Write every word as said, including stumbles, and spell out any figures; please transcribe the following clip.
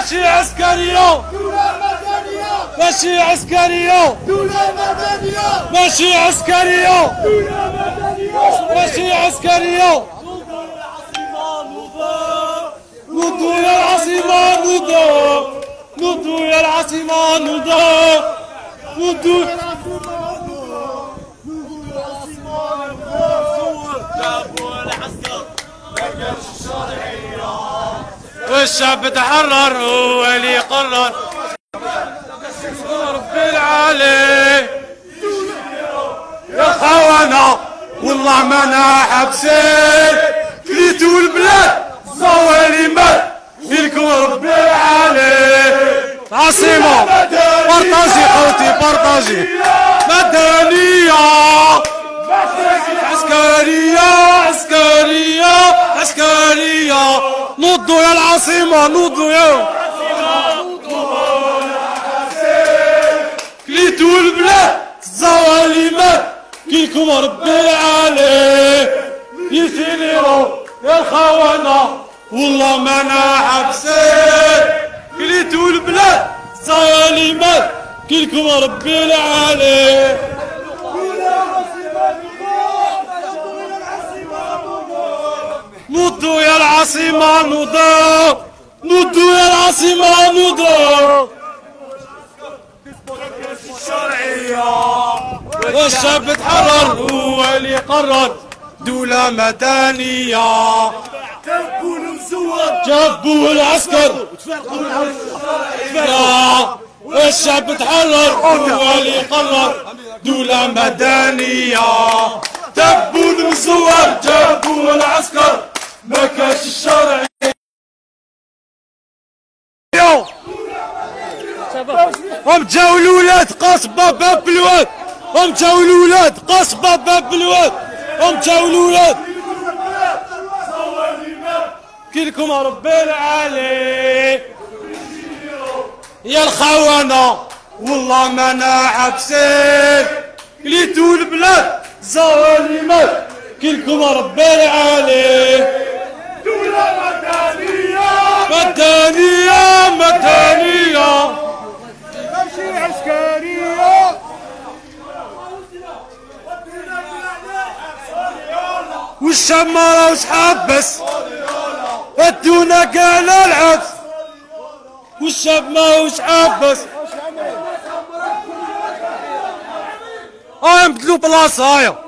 ماشي عسكرية ماشي عسكرية ماشي عسكرية ماشي عسكرية نوضو يا العاصمة نوضو نوضو يا العاصمة نوضو نوضو جابوا العسكر ما كانش الشرعية والشعب تحرر هو اللي يقرر ربي العالي يا خوانا والله ما انا حبسين كليتو البلاد الظوالمات فيكم ربي العالي عاصمة بارطاجي خوتي بارطاجي مدنية عسكرية عسكرية عسكرية نوضوا يا العاصمة نوضوا يا كليتو البلاد الظوالمات كيكم ربي العالي يسيروا يا الخونة والله ما انا حبسين كليتو البلاد الظالمات كيكم ربي العالي نوضوا يا العاصمة نوضوا نوضوا يا العاصمة نوضوا والشعب تحرر هو اللي يقرر دولة مدنية جابوا المزور جابوا العسكر والشعب تحرر هو اللي يقرر دولة مدنية جابوا المزور جابوا العسكر ما كانش الشرعي هم جاو الولاد قصبة باب الواد هم جاو الولاد قصبة باب الواد هم جاو الولاد كلكم ربي العالي يا الخونة والله ما انا حبسين كليتو البلاد ظالمات كلكم ربي العالي دولة مدنية مدنية مدنية ماشي عسكرية والشعب ما راهوش حابس ادونا كان العبس والشعب ما راهوش حابس اه نبدلو بلاصة هايا